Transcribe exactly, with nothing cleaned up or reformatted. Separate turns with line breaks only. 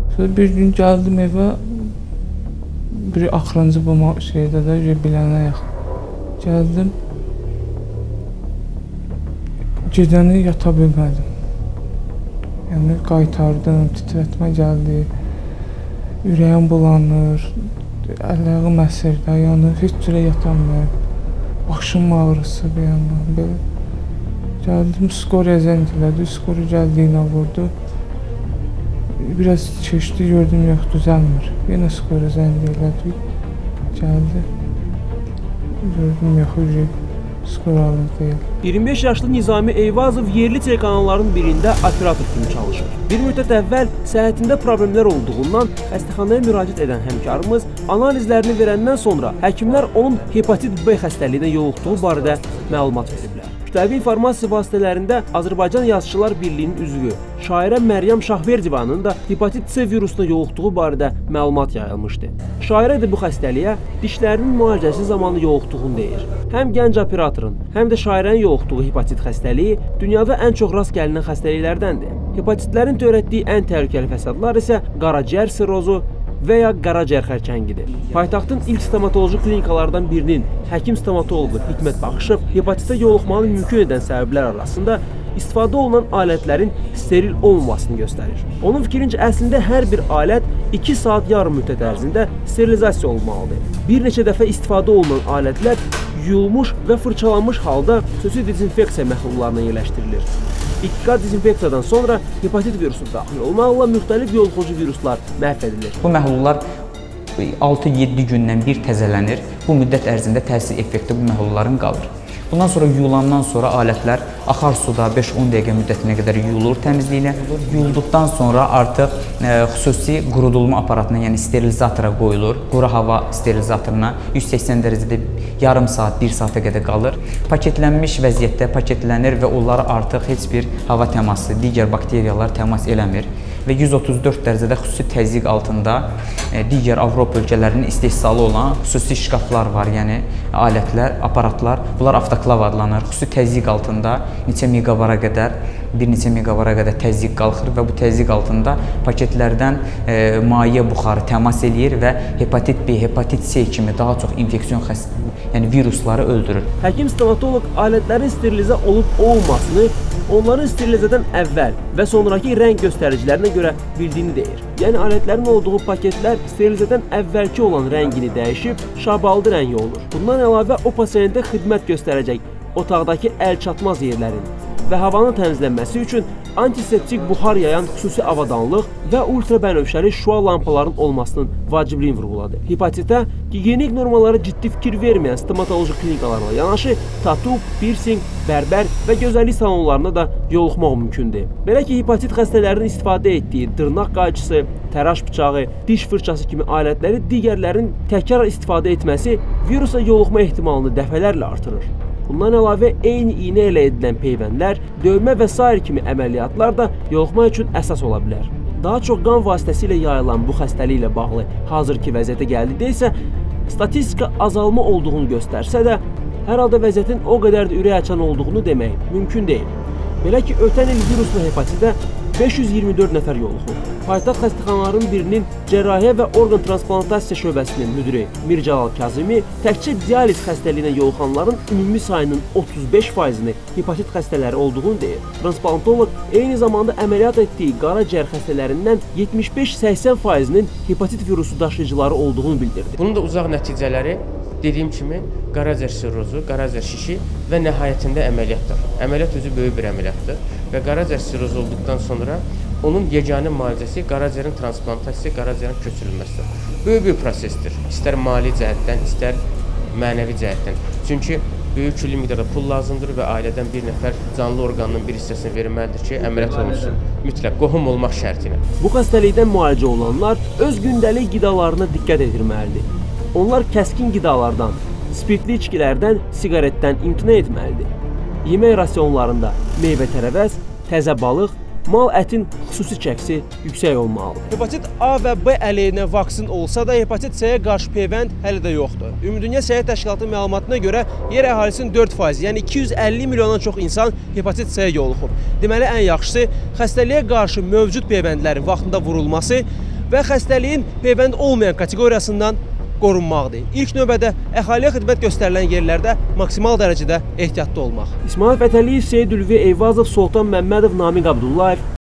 Sonra bir gün gəldim evə, bir axırıncı bu şeydə də bilənə yaxın. Gəldim, gecəni yata bilmədim. Yəni qaytardım, titrətmə gəldi, ürəyim bulanır, əlləğim əsirdi, ayağım heç cürə yatamıyorum. Başım ağrısı bir yandan belə. Gəldim, skoriya zəng elədi, skoriya gəldiyinə vurdu. Biraz keçdi, gördüm, yox, düzəlmir. Yenə skoriya zəng elədi, gəldi. Gördüm, yox, skoralı deyil.
iyirmi beş yaşlı Nizami Eyvazov yerli telekanalların birində operator kimi çalışır. Bir müddət əvvəl səhhətində problemlər olduğundan xəstəxanaya müraciət edən həmkarımız analizlərini verəndən sonra həkimlər onun hepatit B xəstəliyinə yoluxduğu barədə məlumat veriblər. Kütləvi informasiya vasitələrində Azərbaycan Yazıçılar Birliyinin üzvü şairə Məryəm Şahverdivanın da hepatit C virusuna yoluxduğu barədə məlumat yayılmışdı. Şairə də bu xəstəliyə dişlərinin müalicəsi zamanı yoluxduğunu deyir. Həm gənc operatorun, həm də şairənin yoluxduğu hepatit xəstəliyi dünyada ən çox rast gəlinən xəstəliklərdəndir. Hepatitlərin törətdiyi ən təhlükəli fəsadlar isə qaraciyər sirrozu və ya qaraciyər xərçəngidir. Paytaxtın ilk stomatoloji klinikalardan birinin həkim stomatoloqu Hikmət Baxışov hepatitə yoluxmanı mümkün edən səbəblər arasında istifadə olunan alətlərin steril olmamasını göstərir. Onun fikrincə əslində hər bir alət iki saat yarım müddət ərzində sterilizasiya olmalıdır. Bir neçə dəfə istifadə olunan alətlər yuyulmuş və fırçalanmış halda xüsusi dezinfeksiya məxluqlarına yerləşdirilir. İki qat dezinfeksiyadan sonra hepatit virusu daxil olmaqla müxtəlif yoluxucu viruslar məhv edilir.
Bu məhlullar altı yeddi gündən bir təzələnir. Bu müddət ərzində təsir effekti bu məhlulların qalır. Bundan sonra yuyulandan sonra alətlər axar suda beş on dəqiqə müddətinə qədər yuyulur təmizliklə. Yuyulduqdan sonra artıq e, xüsusi qurudulma aparatına, yəni sterilizatora qoyulur. Quru hava sterilizatoruna yüz səksən dərəcədə yarım saat, bir saata qədər qalır. Paketlənmiş vəziyyətdə paketlənir və onlara artıq heç bir hava təması, digər bakteriyalar təmas eləmir. Və yüz otuz dörd dərəcədə xüsusi təzyiq altında e, digər Avropa ölkələrinin istehsalı olan xüsusi şkaflar var, yəni alətlər, aparatlar. Bunlar avtoklav adlanır. Xüsusi təzyiq altında neçə meqavara qədər, bir neçə meqavara qədər təzyiq qalxır və bu təzyiq altında paketlərdən e, maye buxarı təmas eləyir və hepatit B, hepatit C kimi daha çox infeksiyon xəstə, yəni virusları öldürür.
Həkim stomatoloq alətlərin sterilizə olub-olmamasını onların sterilizədən əvvəl və sonraki rəng göstəricilərinə görə bildiyini deyir. Yəni alətlərin olduğu paketlər sterilizədən əvvəlki olan rəngini dəyişib şabaldı rəngi olur. Bundan əlavə o pasiyentə xidmət göstərəcək otaqdakı əl çatmaz yerlərin və havanın təmizlənməsi üçün antiseptik buxar yayan xüsusi avadanlıq və ultrabənövşəli şüa lampaların olmasının vacibliyini vurğuladı. Hepatitə gigiyenik normalara ciddi fikir verməyən stomatoloji klinikalarla yanaşı tatu, piercing, bərbər və gözəllik salonlarına da yoluxmaq mümkündür. Belə ki, hepatit xəstələrinin istifadə etdiyi dırnaq qayçısı, təraş bıçağı, diş fırçası kimi alətləri digərlərin təkrar istifadə etməsi virusa yoluxma ehtimalını dəfələrlə artırır. Bundan əlavə eyni iynə ilə edilən peyvəndlər, dövmə və sair kimi əməliyyatlar da yoluxma üçün əsas ola bilər. Daha çox qan vasitəsilə yayılan bu xəstəliklə bağlı hazırki vəziyyətə gəldikdə isə statistika azalma olduğunu göstərsə də, hər halda vəziyyətin o qədər də ürək açan olduğunu demək mümkün deyil. Belə ki, ötən il viruslu hepatitə beş yüz iyirmi dörd nəfər yoluxub. Paytaxt xəstəxanalarının birinin cərrahiyyə və orqan transplantasiya şöbəsinin müdiri Mir Cəlal Kazimi təkcə dializ xəstəliyinə yoluxanların ümumi sayının otuz beş faizini hepatit xəstələri olduğunu deyir. Transplantoloq eyni zamanda əməliyyat etdiyi qaraciyər xəstələrindən yetmiş beş səksən faizinin hepatit virusu daşıyıcıları olduğunu bildirdi.
Bunun da uzaq nəticələri dediyim kimi qaraciyər sirrozu, qaraciyər şişi və nəhayətində əməliyyatdır. Əməliyyat özü böyük bir əməliyyatdır və qaraciyər sirrozu olduqdan sonra onun yeganə müalicəsi qaraciyərin transplantasiyası, qaraciyərin köçürülməsidir. Böyük bir prosesdir. İstər mali cəhətdən, istər mənəvi cəhətdən. Çünki böyük külli miqdarda pul lazımdır və ailədən bir nəfər canlı orqanının bir hissəsini verməlidir ki, əməliyyat olunsun. Mütləq qohum olmaq şərti ilə.
Bu xəstəlikdən müalicə olunanlar öz gündəlik qidalarına diqqət etdirməlidir. Onlar kəskin qidalardan, spirtli içkilərdən, siqaretdən imtina etməlidir. Yemək rasionlarında meyvə-tərəvəz, təzə balıq, mal ətin xüsusi çəksi yüksək olmalıdır.
Hepatit A və B əleyhinə vaksin olsa da hepatit C-yə qarşı peyvənd hələ də yoxdur. Ümumdünya Səhiyyə Təşkilatının məlumatına görə yer əhalisinin dörd faizi, yəni iki yüz əlli milyondan çox insan hepatit C-yə yoluxub. Deməli, ən yaxşısı xəstəliyə qarşı mövcud peyvəndlərin vaxtında vurulması, və xəstəliyin peyvənd olmayan kateqoriyasından qorunmaqdır. İlk növbədə əhaliyə xidmət göstərilən yerlərdə maksimal dərəcədə ehtiyatlı olmaq.
İsmail Fətəliyev, Seyid Ülvi Eyvazov, Sultan Məmmədov, Namiq Abdullayev,